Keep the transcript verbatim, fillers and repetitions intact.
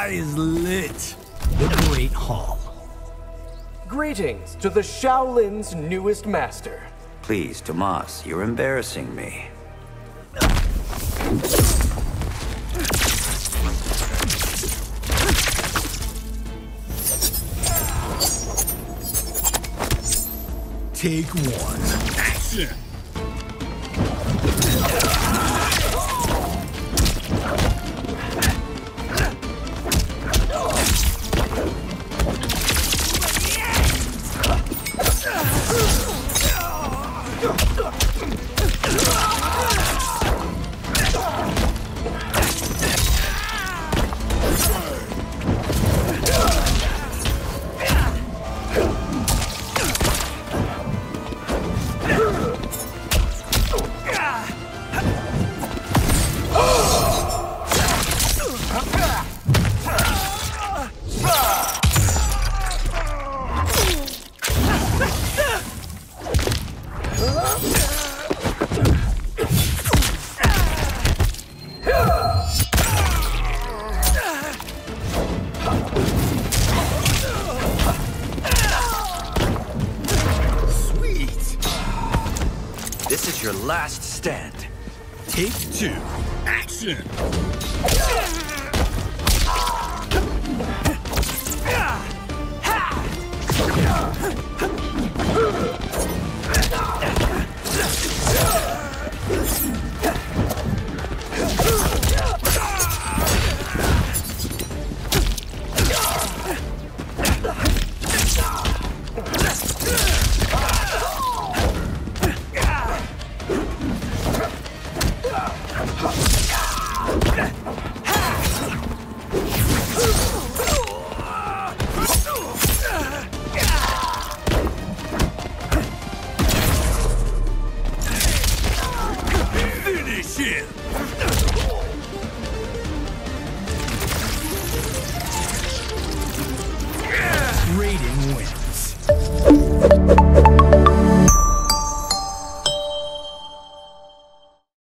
sky is lit. The Great Hall. Greetings to the Shaolin's newest master. Please, Tomas, you're embarrassing me. Take one. Action! This is your last stand. Take two. Action! Finish him!